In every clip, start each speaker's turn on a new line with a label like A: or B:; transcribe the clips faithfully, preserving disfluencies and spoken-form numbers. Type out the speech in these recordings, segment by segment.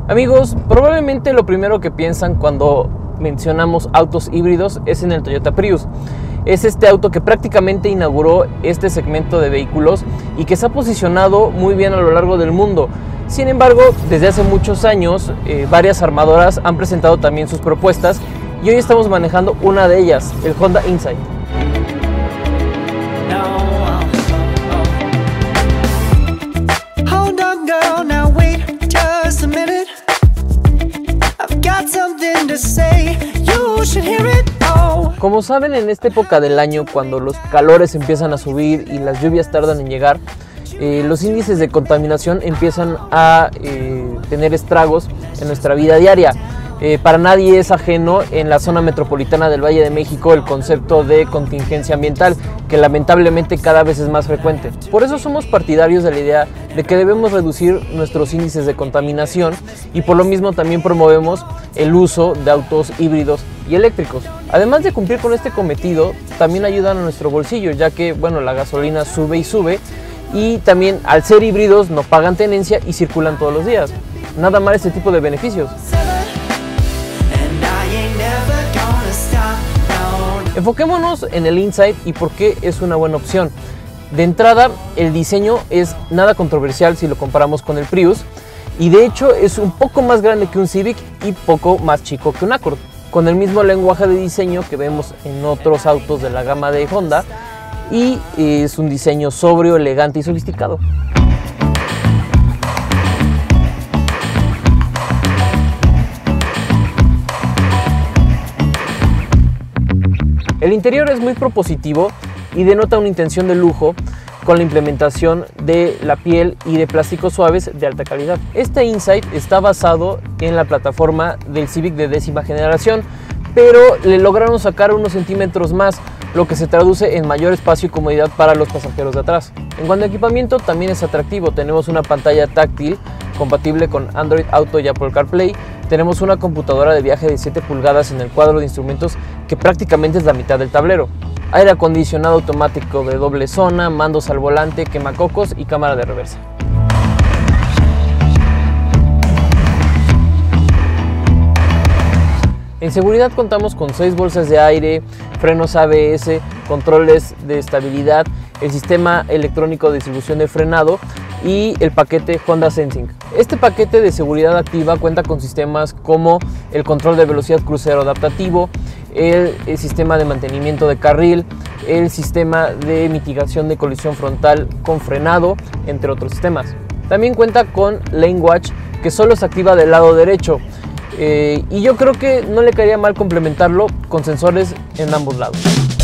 A: Amigos, probablemente lo primero que piensan cuando mencionamos autos híbridos es en el Toyota Prius. Es este auto que prácticamente inauguró este segmento de vehículos y que se ha posicionado muy bien a lo largo del mundo. Sin embargo, desde hace muchos años, eh, varias armadoras han presentado también sus propuestas y hoy estamos manejando una de ellas, el Honda Insight. Como saben, en esta época del año, cuando los calores empiezan a subir y las lluvias tardan en llegar, eh, los índices de contaminación empiezan a eh, tener estragos en nuestra vida diaria. Eh, para nadie es ajeno en la zona metropolitana del Valle de México el concepto de contingencia ambiental, que lamentablemente cada vez es más frecuente. Por eso somos partidarios de la idea de que debemos reducir nuestros índices de contaminación y por lo mismo también promovemos el uso de autos híbridos y eléctricos. Además de cumplir con este cometido, también ayudan a nuestro bolsillo, ya que bueno, la gasolina sube y sube y también al ser híbridos no pagan tenencia y circulan todos los días. Nada mal este tipo de beneficios. Enfoquémonos en el Insight y por qué es una buena opción. De entrada, el diseño es nada controversial si lo comparamos con el Prius y de hecho es un poco más grande que un Civic y poco más chico que un Accord, con el mismo lenguaje de diseño que vemos en otros autos de la gama de Honda y es un diseño sobrio, elegante y sofisticado. El interior es muy propositivo y denota una intención de lujo con la implementación de la piel y de plásticos suaves de alta calidad. Este Insight está basado en la plataforma del Civic de décima generación, pero le lograron sacar unos centímetros más, lo que se traduce en mayor espacio y comodidad para los pasajeros de atrás. En cuanto a equipamiento, también es atractivo. Tenemos una pantalla táctil compatible con Android Auto y Apple CarPlay. Tenemos una computadora de viaje de siete pulgadas en el cuadro de instrumentos que prácticamente es la mitad del tablero. Aire acondicionado automático de doble zona, mandos al volante, quemacocos y cámara de reversa. En seguridad contamos con seis bolsas de aire, frenos A B S, controles de estabilidad, el sistema electrónico de distribución de frenado y el paquete Honda Sensing. Este paquete de seguridad activa cuenta con sistemas como el control de velocidad crucero adaptativo, el, el sistema de mantenimiento de carril, el sistema de mitigación de colisión frontal con frenado, entre otros sistemas. También cuenta con Lane Watch, que solo se activa del lado derecho. Eh, y yo creo que no le caería mal complementarlo con sensores en ambos lados.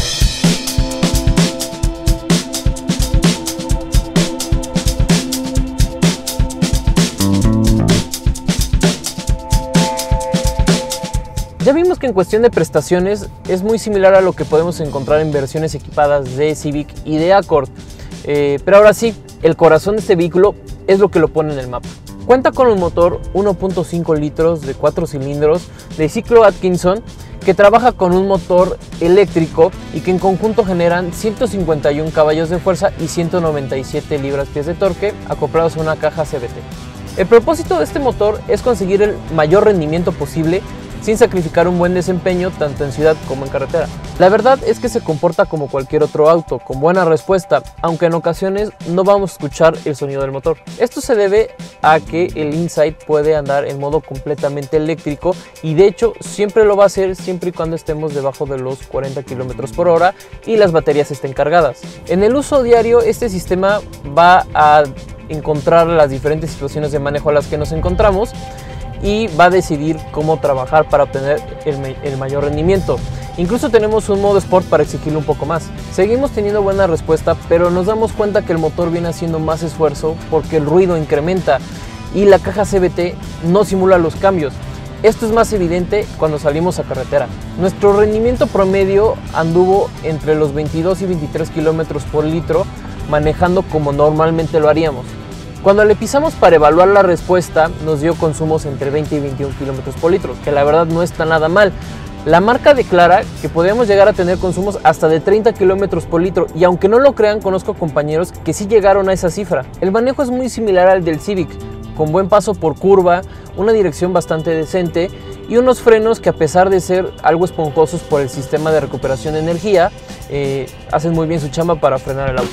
A: Ya vimos que en cuestión de prestaciones es muy similar a lo que podemos encontrar en versiones equipadas de Civic y de Accord, eh, pero ahora sí, el corazón de este vehículo es lo que lo pone en el mapa. Cuenta con un motor uno punto cinco litros de cuatro cilindros de ciclo Atkinson que trabaja con un motor eléctrico y que en conjunto generan ciento cincuenta y un caballos de fuerza y ciento noventa y siete libras-pies de torque acoplados a una caja C V T. El propósito de este motor es conseguir el mayor rendimiento posible sin sacrificar un buen desempeño tanto en ciudad como en carretera. La verdad es que se comporta como cualquier otro auto, con buena respuesta, aunque en ocasiones no vamos a escuchar el sonido del motor. Esto se debe a que el Insight puede andar en modo completamente eléctrico y de hecho siempre lo va a hacer siempre y cuando estemos debajo de los cuarenta kilómetros por hora y las baterías estén cargadas. En el uso diario este sistema va a encontrar las diferentes situaciones de manejo a las que nos encontramos y va a decidir cómo trabajar para obtener el, el mayor rendimiento. Incluso tenemos un modo Sport para exigirle un poco más. Seguimos teniendo buena respuesta, pero nos damos cuenta que el motor viene haciendo más esfuerzo porque el ruido incrementa y la caja C V T no simula los cambios. Esto es más evidente cuando salimos a carretera. Nuestro rendimiento promedio anduvo entre los veintidós y veintitrés kilómetros por litro, manejando como normalmente lo haríamos. Cuando le pisamos para evaluar la respuesta, nos dio consumos entre veinte y veintiún kilómetros por litro, que la verdad no está nada mal. La marca declara que podríamos llegar a tener consumos hasta de treinta kilómetros por litro y aunque no lo crean, conozco compañeros que sí llegaron a esa cifra. El manejo es muy similar al del Civic, con buen paso por curva, una dirección bastante decente y unos frenos que, a pesar de ser algo esponjosos por el sistema de recuperación de energía, eh, hacen muy bien su chamba para frenar el auto.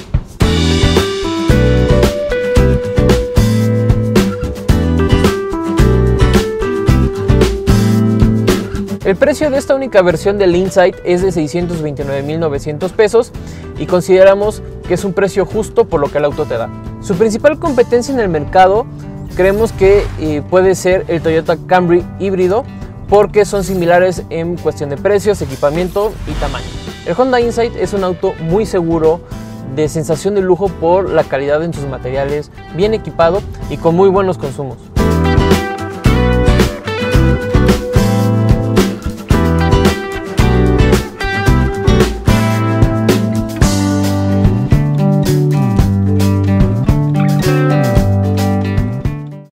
A: El precio de esta única versión del Insight es de seiscientos veintinueve mil novecientos pesos y consideramos que es un precio justo por lo que el auto te da. Su principal competencia en el mercado creemos que eh, puede ser el Toyota Camry híbrido, porque son similares en cuestión de precios, equipamiento y tamaño. El Honda Insight es un auto muy seguro, de sensación de lujo por la calidad en sus materiales, bien equipado y con muy buenos consumos.